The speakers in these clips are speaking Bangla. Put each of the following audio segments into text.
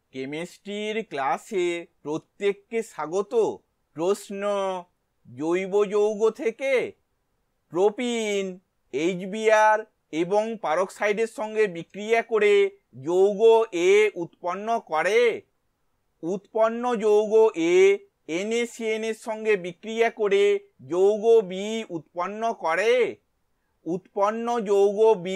কেমিস্ট্রির ক্লাসে প্রত্যেককে স্বাগত। প্রশ্ন, জৈব যৌগ থেকে প্রোপিন HBr এবং পারক্সাইডের সঙ্গে বিক্রিয়া করে যৌগ A উৎপন্ন করে। উৎপন্ন যৌগ A NaCN এর সঙ্গে বিক্রিয়া করে যৌগ B উৎপন্ন করে। উৎপন্ন যৌগ B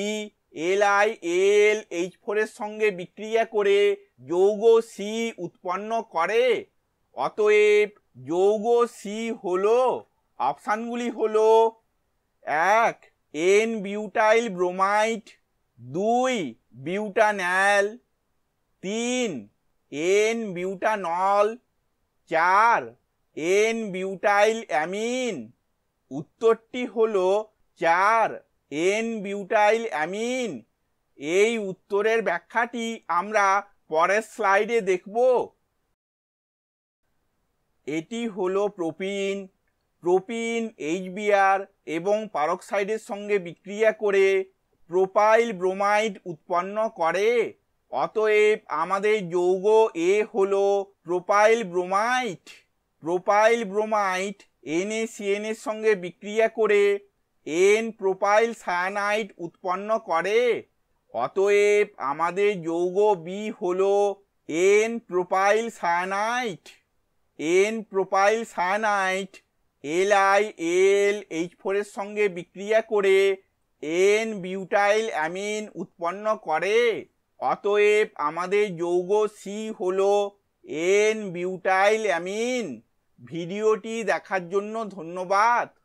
LiAlH4 এর সঙ্গে বিক্রিয়া করে যৌগ C উৎপন্ন করে। অতএব যৌগ C হলো, অপশানগুলি হলো 1 N butyl bromide, 2 butanol, 3 N butanol, 4 N butyl amine. উত্তরটি হলো 4 N বিউটাইল অ্যামিন। এই উত্তরের ব্যাখ্যাটি আমরা পরের স্লাইডে দেখব। এটি হলো প্রোপিন। প্রোপিন HBr এবং পারক্সাইডের সঙ্গে বিক্রিয়া করে প্রোপাইল ব্রোমাইড উৎপন্ন করে। অতএব আমাদের যৌগ A হলো propyl bromide. Propyl bromide NaCN এর সঙ্গে বিক্রিয়া করে N প্রোপাইল সায়ানাইড উৎপন্ন করে। অতএব আমাদের যৌগ B হলো N propyl cyanide. N propyl cyanide LiAlH4 এর সঙ্গে বিক্রিয়া করে N বিউটাইল অ্যামিন উৎপন্ন করে। অতএব আমাদের যৌগ C হলো N বিউটাইল অ্যামিন। ভিডিওটি দেখার জন্য ধন্যবাদ।